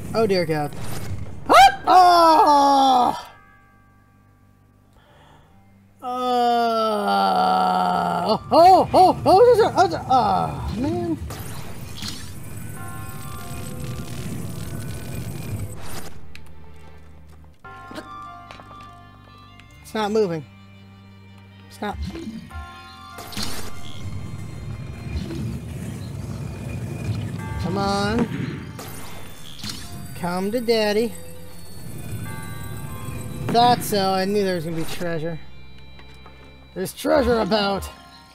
Oh dear God. Ah! Oh! Uh, oh, oh, oh, oh, oh, oh, man. It's not moving. Stop. Come on. Come to Daddy. Thought so. I knew there was going to be treasure. There's treasure about.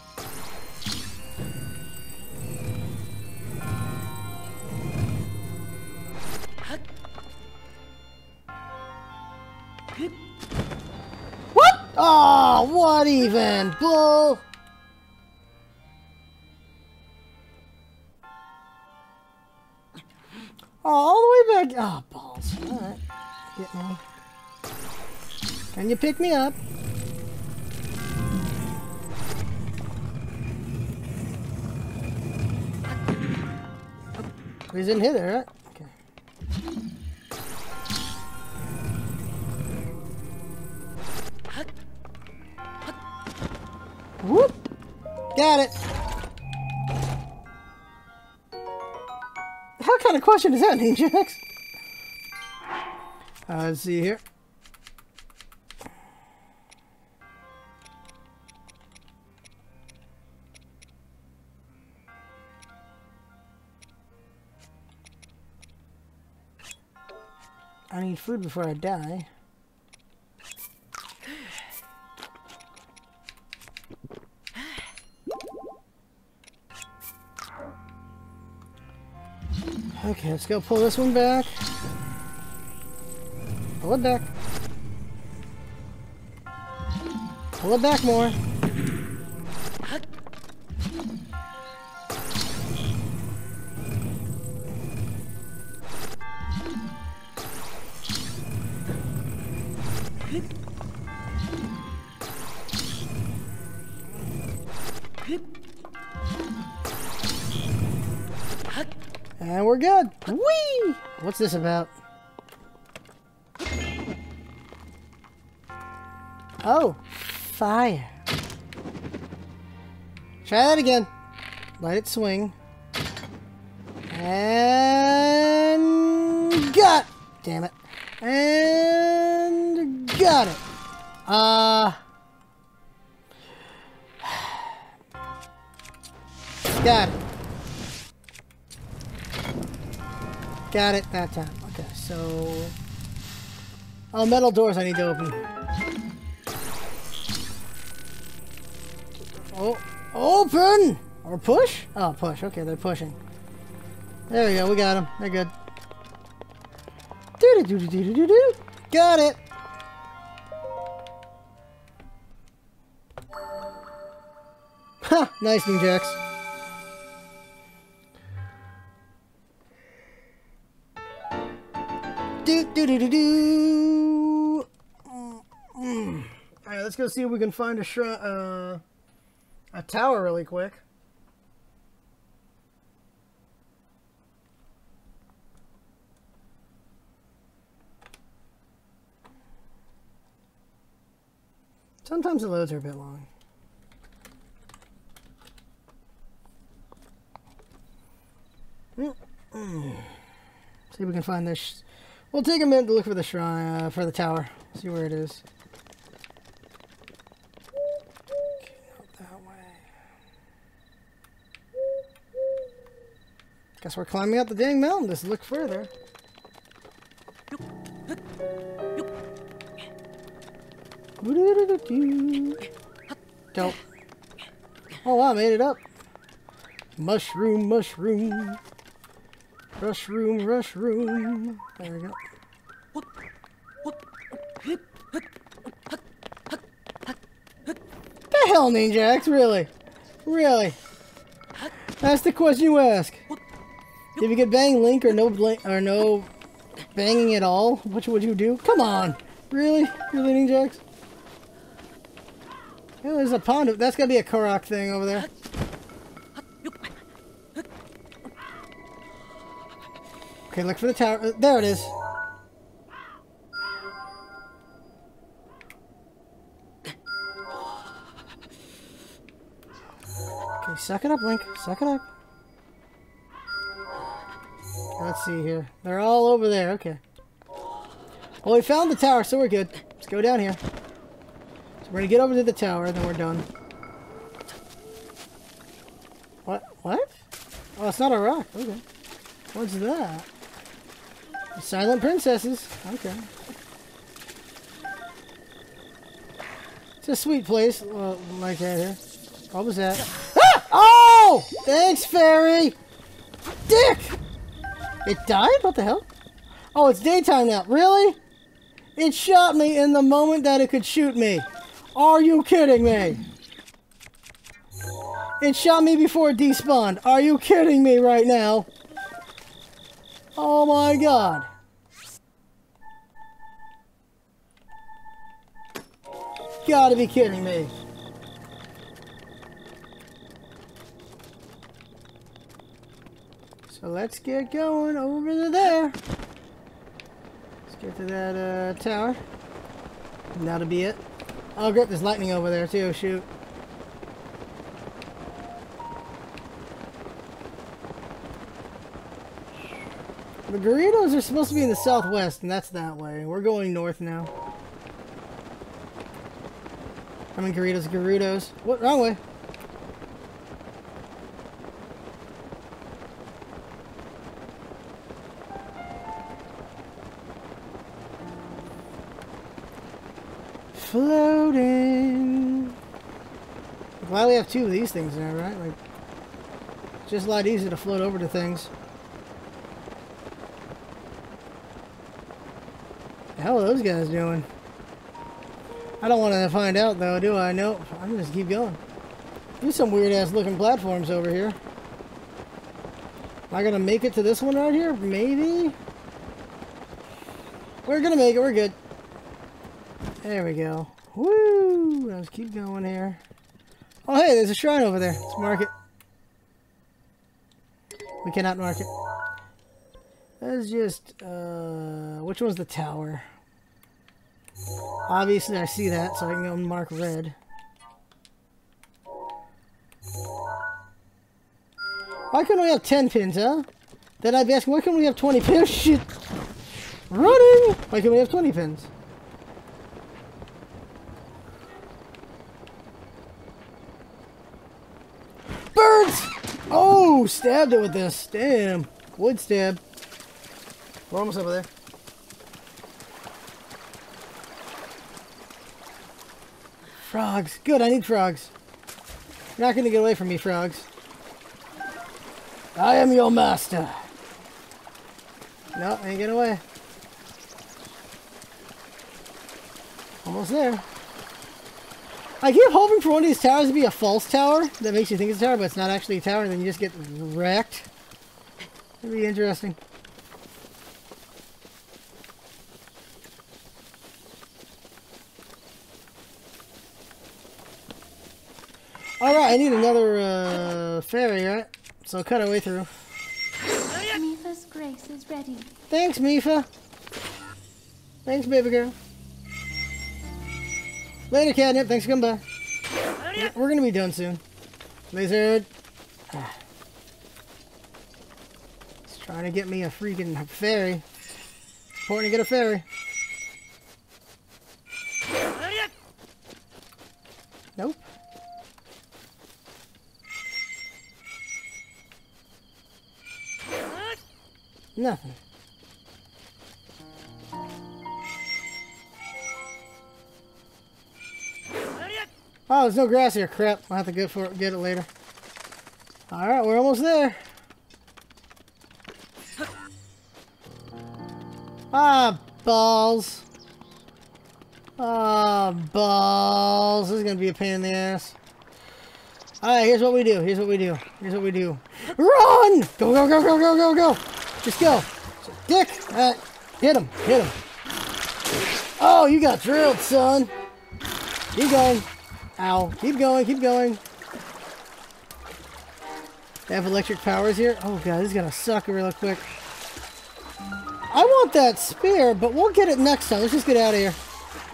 What? Oh, what even? Bull. Oh, all the way back. Oh, balls. Alright. Get me. Can you pick me up? He's in here, right? Okay. Whoop! Got it! What kind of question is that, Ninjax? Uh, let's see here. I need food before I die. Okay, let's go pull this one back. Pull it back. Pull it back more. And we're good. Whee! What's this about? Oh, fire. Try that again. Let it swing. And got. Damn it. And got it. Uh. Got it. Got it that time. Okay, so... Oh, metal doors I need to open. Oh, open! Or push? Oh, push. Okay, they're pushing. There we go, we got them. They're good. Do-do-do-do-do-do-do. Got it! Ha! Nice, Ninjax. Do do do do do. Mm. All right, let's go see if we can find a shrine, uh, a tower really quick. Sometimes the loads are a bit long. Mm -mm. See if we can find this. We'll take a minute to look for the shrine, uh, for the tower. See where it is. Okay, not that way. Guess we're climbing up the dang mountain. Let's look further. Dope. Oh wow, I made it up. Mushroom, mushroom. Rushroom, rushroom. There we go. The hell, Ninjax? Really? Really? That's the question you ask. If you could bang Link or no blank or no banging at all, which would you do? Come on. Really? Really, Ninjax? Yeah, there's a pond. That's gotta be a Korok thing over there. Okay, look for the tower. Uh, there it is. Okay, suck it up, Link. Suck it up. Okay, let's see here. They're all over there. Okay. Well, we found the tower, so we're good. Let's go down here. So we're gonna get over to the tower, and then we're done. What? What? Oh, it's not a rock. Okay. What's that? Silent princesses. Okay. It's a sweet place, well, like that here. What was that? Ah! Oh! Thanks, fairy! Dick! It died? What the hell? Oh, it's daytime now. Really? It shot me in the moment that it could shoot me. Are you kidding me? It shot me before it despawned. Are you kidding me right now? Oh my god. Gotta be kidding me. So let's get going over to there. Let's get to that uh, tower. And that'll be it. Oh, great, there's lightning over there too. Shoot. The Gerudos are supposed to be in the southwest, and that's that way. We're going north now. I mean Gerudos, Gerudos. What? Wrong way. Floating. I'm glad we have two of these things now, right? Like, it's just a lot easier to float over to things. The hell are those guys doing? I don't want to find out though, do I? Nope. I'm gonna just keep going. There's some weird ass looking platforms over here. Am I gonna make it to this one right here? Maybe? We're gonna make it, we're good. There we go. Woo! Let's keep going here. Oh hey, there's a shrine over there. Let's mark it. We cannot mark it. Let's just, uh, which one's the tower? Obviously I see that, so I can go mark red. Why couldn't we have ten pins, huh? Then I'd be asking, why couldn't we have twenty pins? Shit! Running! Why couldn't we have twenty pins? Birds! Oh, stabbed it with this. Damn. Wood stab. We're almost over there. Frogs. Good, I need frogs. You're not going to get away from me, frogs. I am your master. No, ain't getting away. Almost there. I keep hoping for one of these towers to be a false tower that makes you think it's a tower, but it's not actually a tower, and then you just get wrecked. That'd be interesting. Alright, I need another uh, ferry, right? So cut our way through. Mifa's grace is ready. Thanks, Mifa. Thanks, baby girl. Later, Catnip. Thanks for coming by. We're gonna be done soon. Lizard. Ah. He's trying to get me a freaking ferry. It's important to get a ferry. Nope. Nothing. Oh, there's no grass here. Crap. I'll have to go for it, get it later. Alright, we're almost there. Ah, balls. Ah, balls. This is going to be a pain in the ass. Alright, here's what we do. Here's what we do. Here's what we do. Run! Go, go, go, go, go, go, go. Just go. Dick. Alright. Hit him. Hit him. Oh, you got drilled, son. Keep going. Ow. Keep going. Keep going. They have electric powers here. Oh, God. This is going to suck real quick. I want that spear, but we'll get it next time. Let's just get out of here.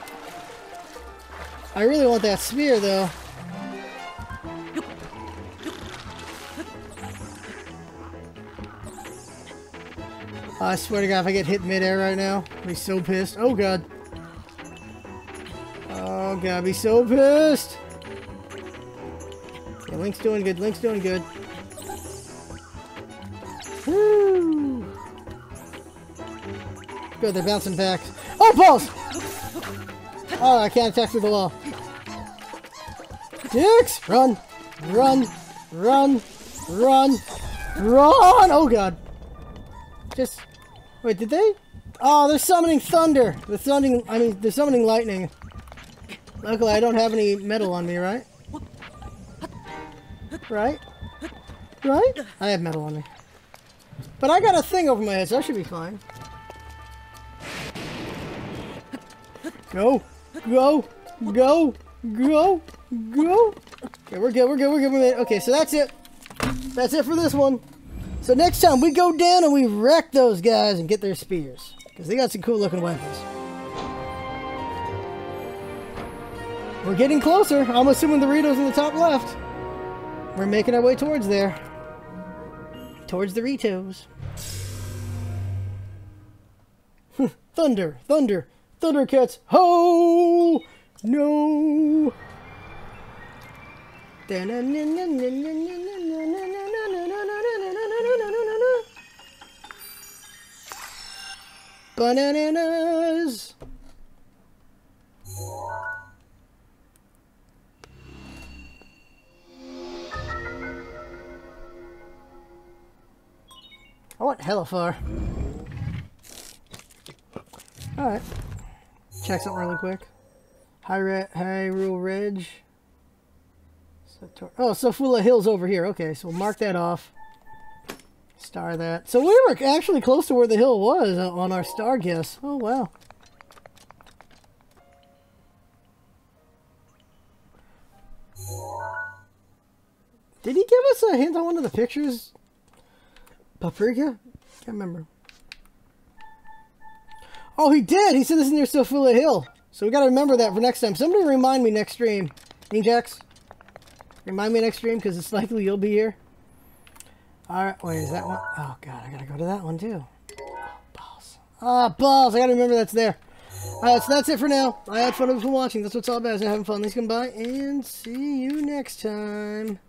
I really want that spear, though. I swear to God, if I get hit midair right now, I'll be so pissed. Oh, God. Oh, God, I'll be so pissed. Yeah, Link's doing good. Link's doing good. Woo! Good, they're bouncing back. Oh, balls! Oh, I can't attack through the wall. Dicks! Run! Run! Run! Run! Run! Oh, God. Just... Wait, did they? Oh, they're summoning thunder. They're summoning... I mean, they're summoning lightning. Luckily, I don't have any metal on me, right? Right? Right? I have metal on me. But I got a thing over my head, so I should be fine. Go! Go! Go! Go! Go! Okay, we're good, we're good, we're good, we're good. Okay, so that's it. That's it for this one. So next time, we go down and we wreck those guys and get their spears. Because they got some cool looking weapons. We're getting closer. I'm assuming the Ritos in the top left. We're making our way towards there. Towards the Ritos. Thunder! Thunder! Thundercats! Ho! No! Bananas! I want hella far. Alright. Check something really quick. Hyrule Ridge. Oh, Sofula Hill's over here. Okay, so we'll mark that off. Star that. So we were actually close to where the hill was uh, on our star guess. Oh, wow. Did he give us a hint on one of the pictures? Paprika? Can't remember. Oh, he did! He said this is near Sofula Hill. So we gotta remember that for next time. Somebody remind me next stream. Ninjax? Remind me next stream, because it's likely you'll be here. Alright, wait, is that one? Oh, God, I gotta go to that one, too. Oh, balls. Ah, oh, balls! I gotta remember that's there. Alright, so that's it for now. I had fun for watching. That's what it's all about, is having fun. Let's come by, and see you next time.